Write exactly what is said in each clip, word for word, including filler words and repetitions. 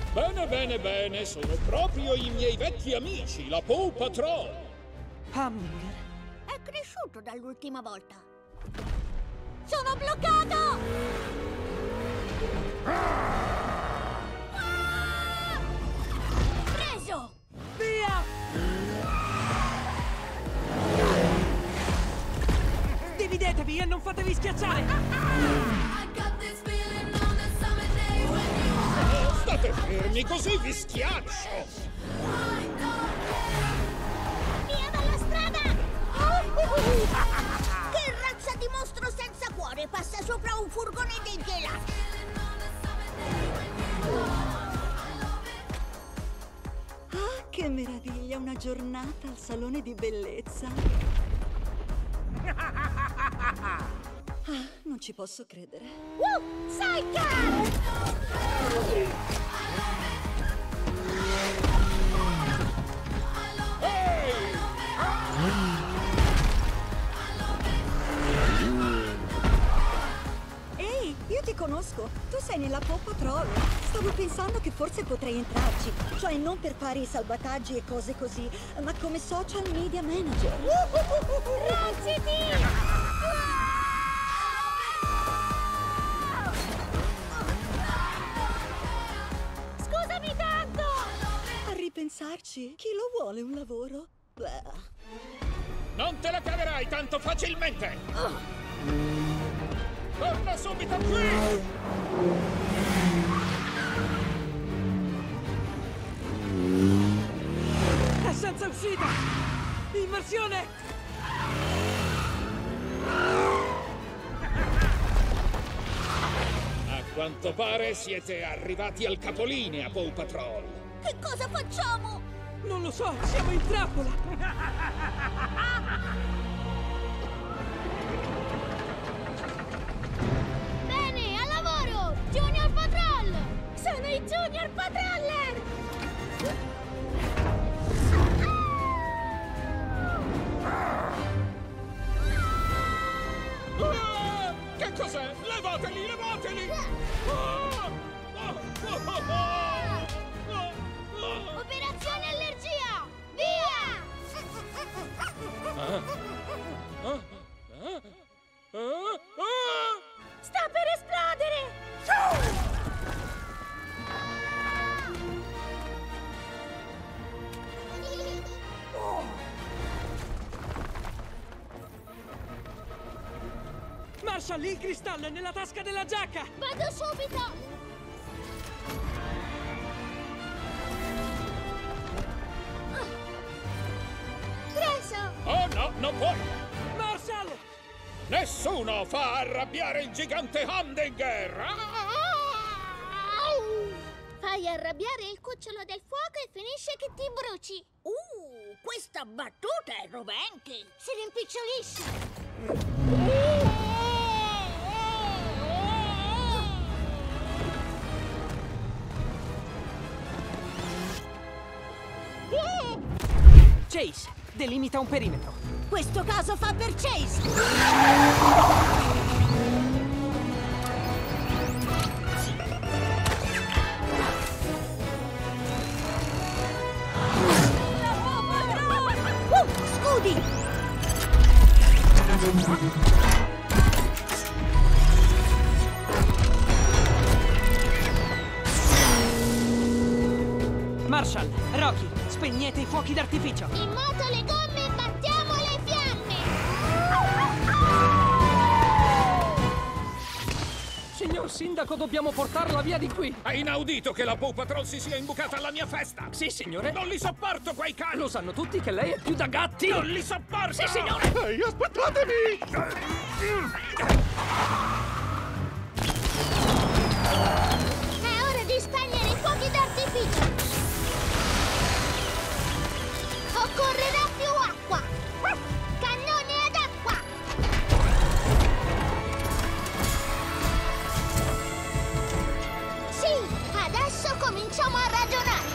Bene, bene, bene, sono proprio i miei vecchi amici, la Paw Patrol. Humdinger. È cresciuto dall'ultima volta. Sono bloccato! Ah! Preso! Via! Dividetevi e non fatevi schiacciare! State fermi, così vi schiaccio! Via dalla strada! Che razza di mostro senza cuore passa sopra un furgone dei gelati? Ah, che meraviglia, una giornata al salone di bellezza. Ah, non ci posso credere. Uh, Sidecar! Ehi, io ti conosco. Tu sei nella Paw Patrol. Stavo pensando che forse potrei entrarci. Cioè non per fare i salvataggi e cose così, ma come social media manager. Rozziti! Scusami tanto! A ripensarci, chi lo vuole un lavoro? Beh. Non te la caverai tanto facilmente! Torna subito qui! È senza uscita! Immersione! A quanto pare siete arrivati al capolinea, Paw Patrol. Che cosa facciamo? Non lo so, siamo in trappola! Bene, al lavoro! Junior Patrol! Sono i Junior Patroller! Ah! Che cos'è? Levateli, levateli! Ah! Ah! Ah! Ah! Ah! Operazione allergia! Via! Ah! Ah! Ah! Ah! Sta per esplodere! Marshall, il cristallo è nella tasca della giacca! Vado subito! Preso! Oh no, non puoi! Marshall! Nessuno fa arrabbiare il gigante Humdinger! Fai arrabbiare il cucciolo del fuoco e finisce che ti bruci! Uh, questa battuta è rovente! Si rimpicciolisce! Chase, delimita un perimetro. Questo caso fa per Chase! Uh, scudi! Marshall, Rocky, spegnete i fuochi d'artificio. In moto le gomme e battiamo le fiamme! Signor Sindaco, dobbiamo portarla via di qui. È inaudito che la Paw Patrol si sia imbucata alla mia festa! Sì, signore. Non li sopporto quei cani! Lo sanno tutti che lei è più da gatti. Non li sopporto! Sì, signore. Ehi, aspettatemi! È ora di spegnere i fuochi d'artificio! Occorrerà più acqua! Cannone ad acqua! Sì, adesso cominciamo a ragionare!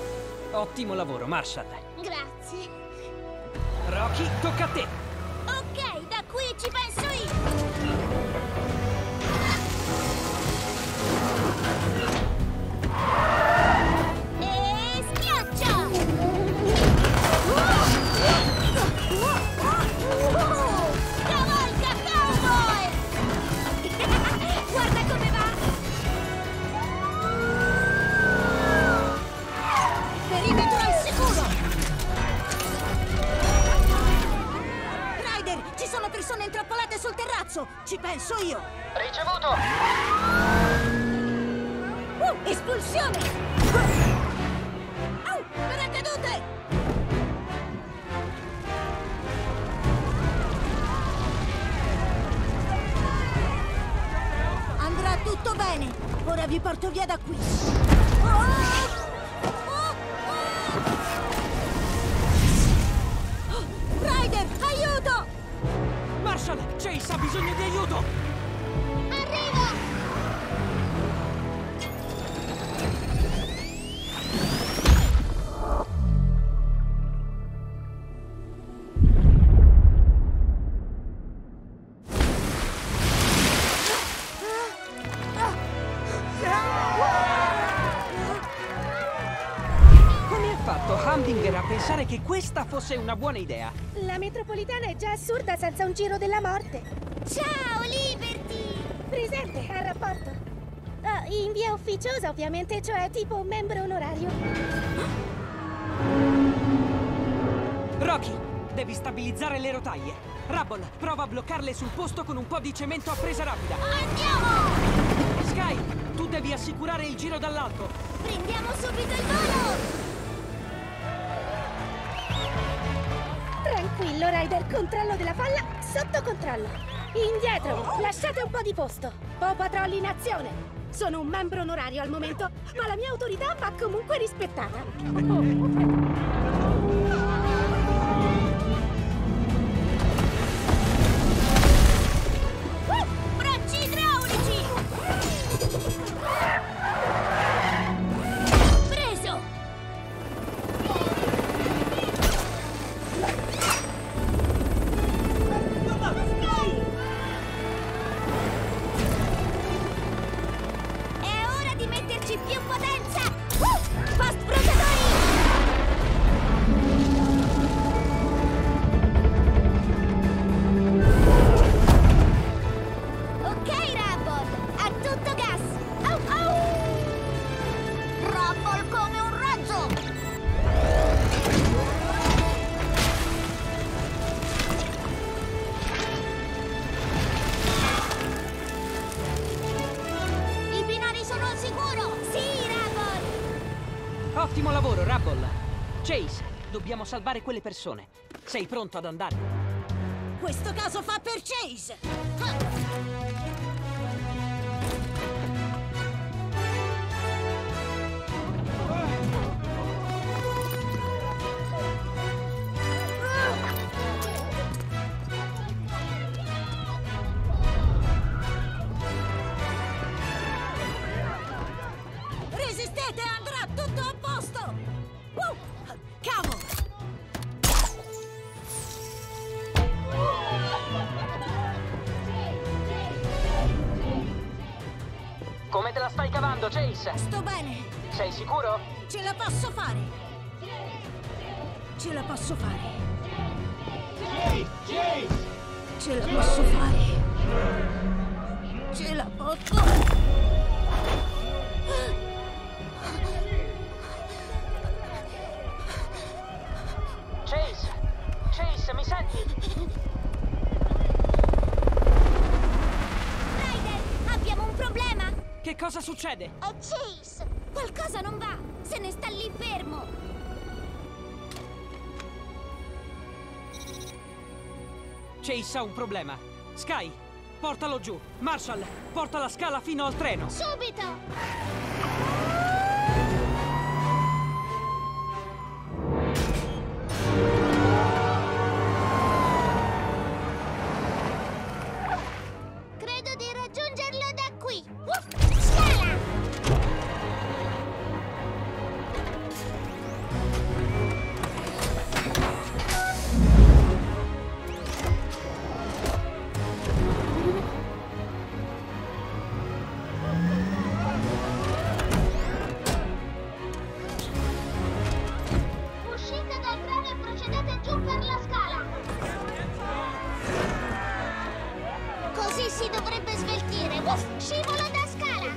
Ottimo lavoro, Marshall. Grazie! Rocky, tocca a te. Ok! rotatori sono intrappolate sul terrazzo! Ci penso io! Ricevuto! Uh, espulsione! Au, paracadute! Andrà tutto bene! Ora vi porto via da qui! Oh! Ryder, aiuto! Marshall, Chase ha bisogno di aiuto! Arrivo! Come ha fatto Humdinger a pensare che questa fosse una buona idea? La metropolitana è già assurda senza un giro della morte. Ciao, Liberty! Presente, al rapporto. Ah, in via ufficiosa, ovviamente, cioè tipo un membro onorario. Rocky, devi stabilizzare le rotaie. Rubble, prova a bloccarle sul posto con un po' di cemento a presa rapida. Andiamo! Sky, tu devi assicurare il giro dall'alto. Prendiamo subito il volo! Tranquillo, Ryder, controllo della falla sotto controllo. Indietro, lasciate un po' di posto. Paw Patrol in azione. Sono un membro onorario al momento, ma la mia autorità va comunque rispettata. Uh, bracci idraulici! Preso! È ora di metterci più potenza! Uh, fast protettori! Ok, Rubble! A tutto gas! Au, au! Rubble come un razzo! I binari sono al sicuro! Sì, Rubble! Ottimo lavoro, Rubble. Chase, dobbiamo salvare quelle persone. Sei pronto ad andare? Questo caso fa per Chase! Resistete, andrà tutto a posto! Uh, cavo! Come te la stai cavando, Chase? Sto bene! Sei sicuro? Ce la posso fare! Ce la posso fare! Ce la posso fare! Ce la posso... Chase! Chase, mi senti? Ryder, abbiamo un problema! Che cosa succede? È Chase! Qualcosa non va! Se ne sta lì fermo! Chase ha un problema. Sky, portalo giù. Marshall, porta la scala fino al treno. Subito! Credo di raggiungerlo da qui! Uff, scala! Uscite dal treno e procedete giù per la scala! Così si dovrebbe sveltire! Uff, scivolo da scala!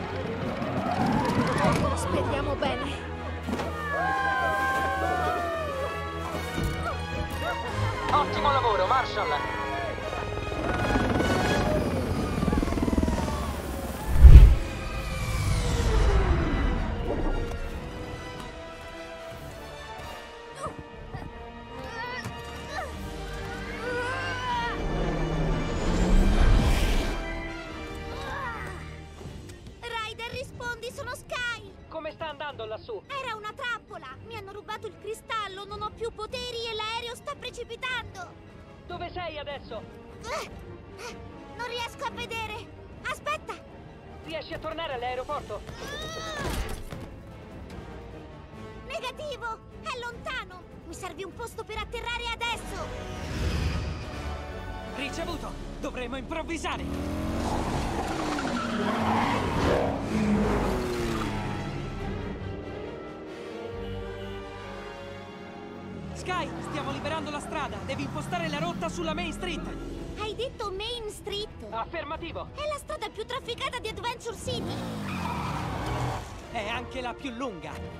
Speriamo bene. Ottimo lavoro, Marshall! lassù? Era una trappola! Mi hanno rubato il cristallo, non ho più poteri e l'aereo sta precipitando! Dove sei adesso? Eh, eh, non riesco a vedere! Aspetta! Riesci a tornare all'aeroporto? Negativo! È lontano! Mi serve un posto per atterrare adesso! Ricevuto! Dovremo improvvisare! Sky, stiamo liberando la strada! Devi impostare la rotta sulla Main Street! Hai detto Main Street? Affermativo! È la strada più trafficata di Adventure City! È anche la più lunga!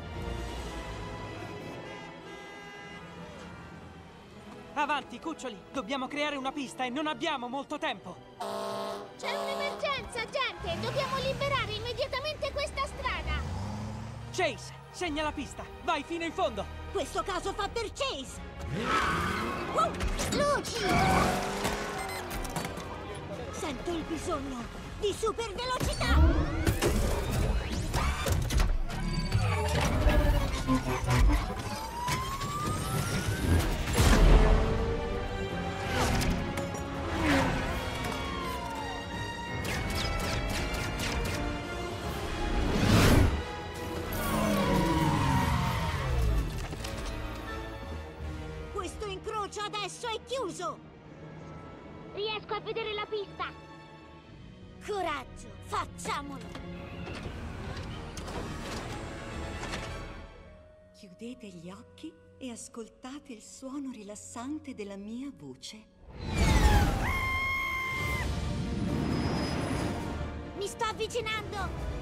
Avanti, cuccioli! Dobbiamo creare una pista e non abbiamo molto tempo! C'è un'emergenza, gente! Dobbiamo liberare immediatamente questa strada! Chase, segna la pista! Vai fino in fondo! Questo caso fa per Chase! Uh, luci! Sento il bisogno di super velocità! Questo incrocio adesso è chiuso! Riesco a vedere la pista! Coraggio, facciamolo! Chiudete gli occhi e ascoltate il suono rilassante della mia voce. Mi sto avvicinando!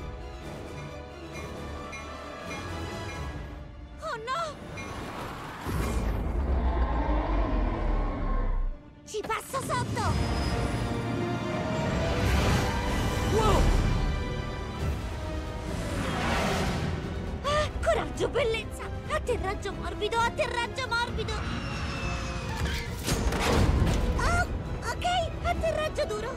Oh no! Ci passo sotto! Wow! Ah, coraggio, bellezza! Atterraggio morbido, atterraggio morbido! Oh, ok, atterraggio duro!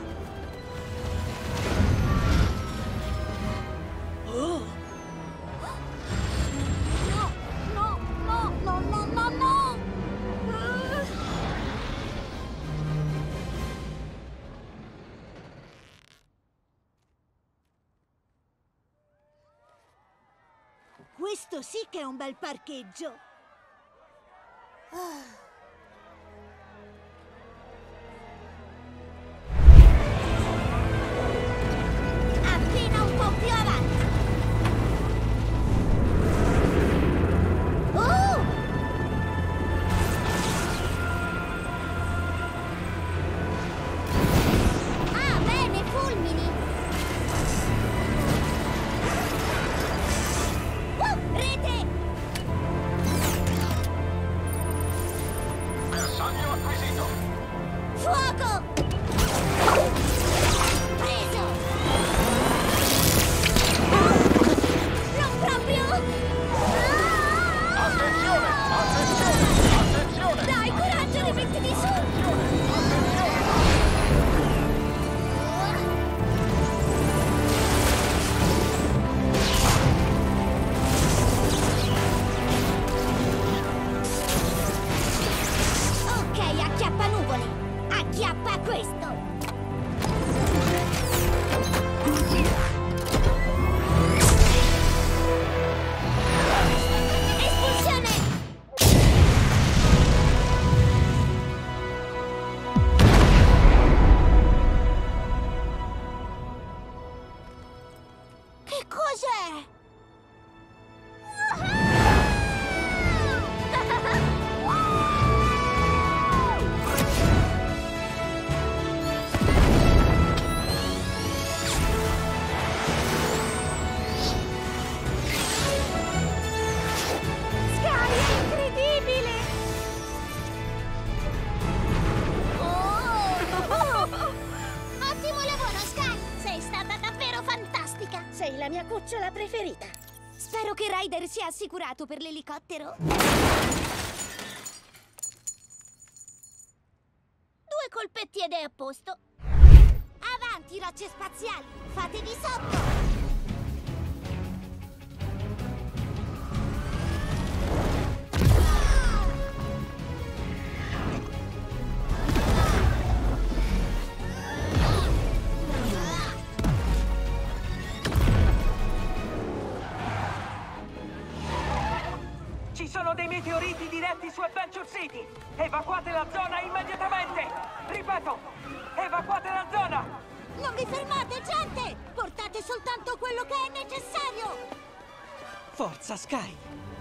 Oh! No, no, no, no, no, no, no! Ah. Questo sì che è un bel parcheggio! Ah. Appena un po' più avanti! Oh! Ah, bene, fulmini! Uh, rete! Bersaglio acquisito! Fuoco! Preso! Non proprio! Ah! Attenzione! Attenzione! Attenzione! Dai, coraggio, rimettiti su! Ok, acchiappa nuvole! Acchiappa questo! Espulsione! Che cos'è? Sky, è incredibile! Oh! Ottimo lavoro, Sky! Sei stata davvero fantastica! Sei la mia cucciola preferita. Spero che Ryder sia assicurato per l'elicottero. Due colpetti ed è a posto. Avanti, rocce spaziali! Fatevi sotto! Adventure City! Evacuate la zona immediatamente! Ripeto, evacuate la zona! Non vi fermate, gente! Portate soltanto quello che è necessario! Forza, Sky!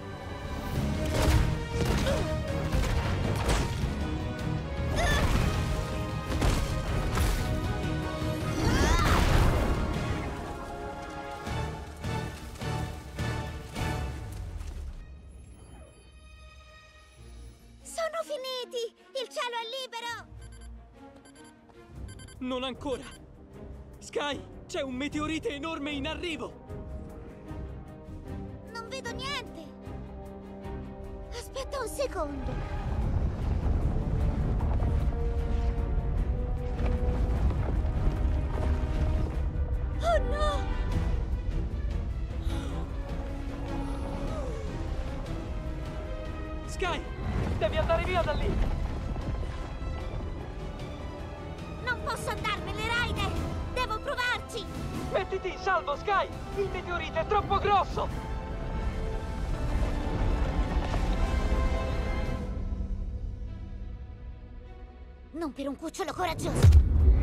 Sono finiti! Il cielo è libero! Non ancora! Sky, c'è un meteorite enorme in arrivo! Non vedo niente! Aspetta un secondo! Oh no! Sky, devi andare via da lì! Non posso andarmene, Ryder! Devo provarci! Mettiti in salvo, Sky! Il meteorite è troppo grosso! Non per un cucciolo coraggioso!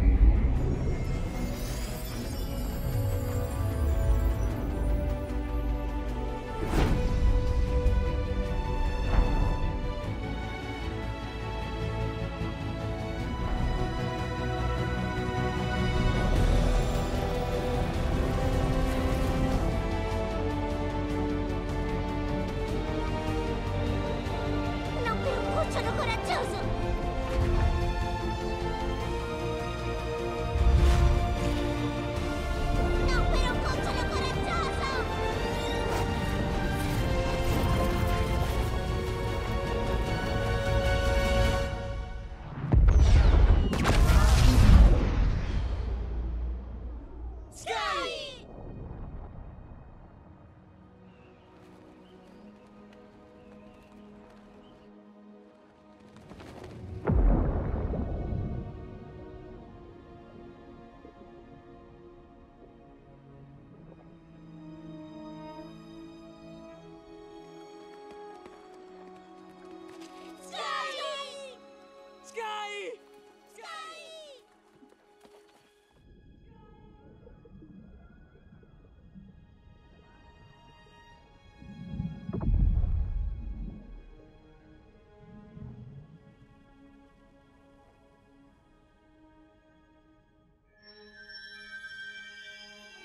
Non per un cucciolo coraggioso! Non per un cucciolo coraggioso! Sky! Sky! Sky! Sky!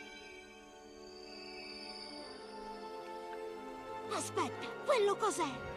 Aspetta, quello cos'è?